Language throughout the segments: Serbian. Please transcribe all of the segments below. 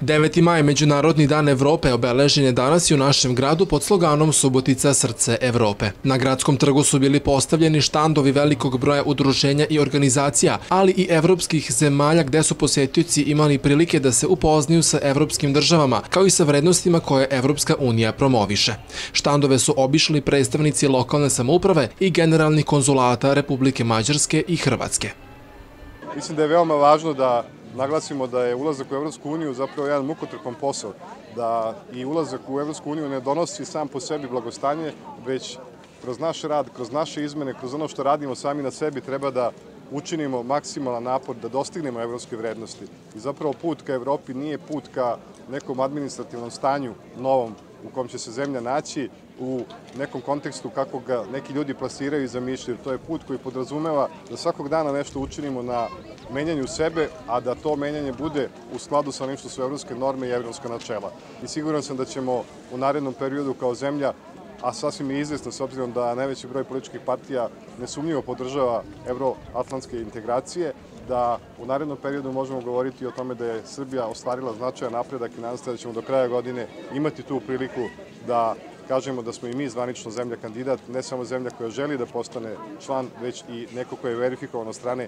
9. maj, Međunarodni dan Evrope, obeležen je danas i u našem gradu pod sloganom Subotica srce Evrope. Na gradskom trgu su bili postavljeni štandovi velikog broja udruženja i organizacija, ali i evropskih zemalja gde su posetioci imali prilike da se upoznaju sa evropskim državama, kao i sa vrednostima koje Evropska unija promoviše. Štandove su obišli predstavnici lokalne samouprave i generalnih konzulata Republike Mađarske i Hrvatske. Mislim da je veoma važno da naglasimo da je ulazak u Evropsku uniju zapravo jedan mukotrpan posao, da i ulazak u Evropsku uniju ne donosi sam po sebi blagostanje, već kroz naš rad, kroz naše izmene, kroz ono što radimo sami na sebi treba da učinimo maksimalan napor da dostignemo evropske vrednosti. I zapravo put ka Evropi nije put ka nekom administrativnom stanju novom u kom će se zemlja naći u nekom kontekstu kako ga neki ljudi plasiraju i zamišljaju. To je put koji podrazumeva da svakog dana nešto učinimo na menjanju sebe, a da to menjanje bude u skladu sa onim što su evropske norme i evropska načela. I siguran sam da ćemo u narednom periodu kao zemlja, a sasvim je izvesno s obzirom da najveći broj političkih partija nesumnjivo podržava evroatlantske integracije, da u narednom periodu možemo govoriti o tome da je Srbija ostvarila značajan napredak i nadam se da ćemo do kraja godine imati tu priliku da kažemo da smo i mi zvanično zemlja kandidat, ne samo zemlja koja želi da postane član, već i neko koje je verifikovano od strane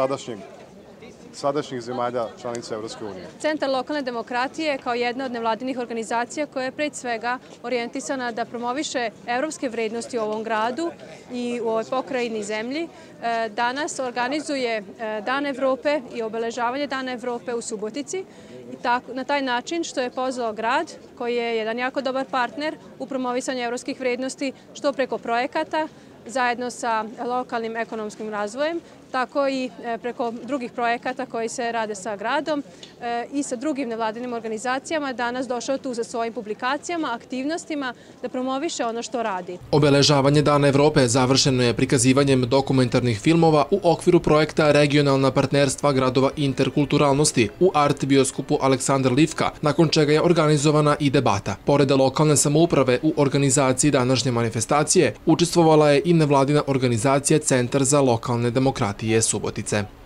sadašnjih zemalja članica Evropske unije. Centar lokalne demokratije kao jedna od nevladinih organizacija koja je pred svega orijentisana da promoviše evropske vrednosti u ovom gradu i u ovoj pokrajini zemlji, danas organizuje Dan Evrope i obeležavanje Dana Evrope u Subotici i na taj način što je pozvao grad koji je jedan jako dobar partner u promovisanju evropskih vrednosti što preko projekata zajedno sa lokalnim ekonomskim razvojem, tako i preko drugih projekata koji se rade sa gradom i sa drugim nevladinim organizacijama, danas došao tu sa svojim publikacijama, aktivnostima, da promoviše ono što radi. Obeležavanje Dana Evrope završeno je prikazivanjem dokumentarnih filmova u okviru projekta Regionalna partnerstva gradova interkulturalnosti u art bioskopu Aleksandar Livka, nakon čega je organizovana i debata. Pored lokalne samouprave u organizaciji današnje manifestacije, učestvovala je i nevladina organizacija Centar za lokalne demokratije Subotice.